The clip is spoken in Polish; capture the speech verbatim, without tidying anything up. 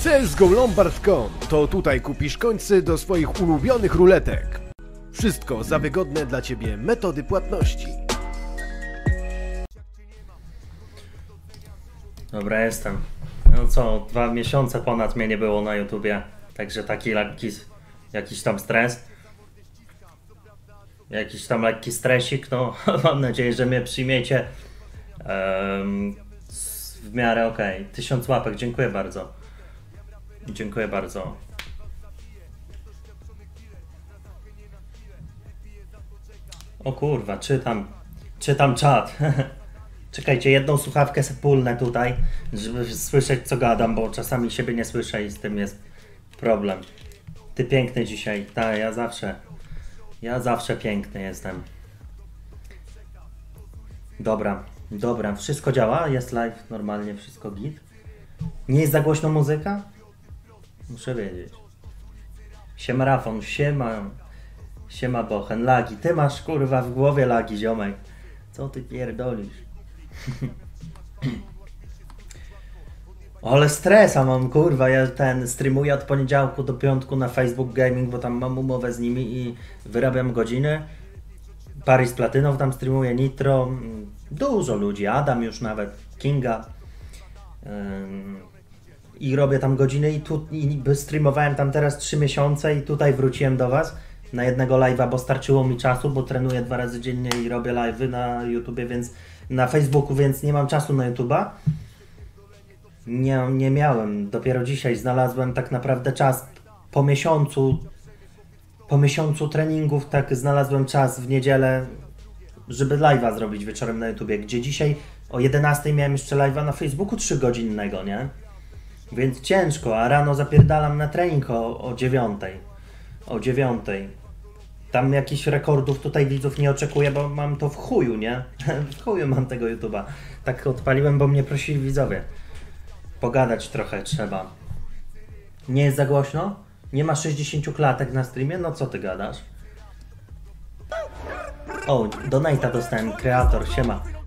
C S G O Lombard kropka com to tutaj kupisz końce do swoich ulubionych ruletek. Wszystko za wygodne dla Ciebie metody płatności. Dobra, jestem. No co, dwa miesiące ponad mnie nie było na YouTubie, także taki lekki, jakiś tam stres. Jakiś tam lekki stresik, no mam nadzieję, że mnie przyjmiecie um, w miarę okej. Okay. Tysiąc łapek, dziękuję bardzo. Dziękuję bardzo. O kurwa, czytam, czytam czat. Czekajcie, jedną słuchawkę se pulnę tutaj, żeby słyszeć co gadam, bo czasami siebie nie słyszę i z tym jest problem. Ty piękny dzisiaj, tak, ja zawsze, ja zawsze piękny jestem. Dobra, dobra, wszystko działa, jest live, normalnie wszystko git. Nie jest za głośno muzyka? Muszę wiedzieć. Siema Rafon, siema, siema Bochen, lagi, ty masz kurwa w głowie lagi, ziomek. Co ty pierdolisz? Ale stresa mam, kurwa, ja ten streamuję od poniedziałku do piątku na Facebook Gaming, bo tam mam umowę z nimi i wyrabiam godziny. Paris Platynow tam streamuje, Nitro, dużo ludzi, Adam już nawet, Kinga. Ym, I robię tam godziny i tu i streamowałem tam teraz trzy miesiące i tutaj wróciłem do Was na jednego live'a, bo starczyło mi czasu, bo trenuję dwa razy dziennie i robię live'y na YouTubie, więc na Facebooku, więc nie mam czasu na YouTube'a. Nie, nie miałem. Dopiero dzisiaj znalazłem tak naprawdę czas po miesiącu, po miesiącu treningów, tak znalazłem czas w niedzielę, żeby live'a zrobić wieczorem na YouTubie, gdzie dzisiaj o jedenastej miałem jeszcze live'a na Facebooku trzygodzinnego, nie? Więc ciężko, a rano zapierdalam na trening o, o dziewiątej. O dziewiątej. Tam jakichś rekordów tutaj widzów nie oczekuję, bo mam to w chuju, nie? W chuju mam tego YouTube'a. Tak odpaliłem, bo mnie prosili widzowie. Pogadać trochę trzeba. Nie jest za głośno? Nie ma sześćdziesięciu klatek na streamie? No co ty gadasz? O, donate'a dostałem, kreator, siema.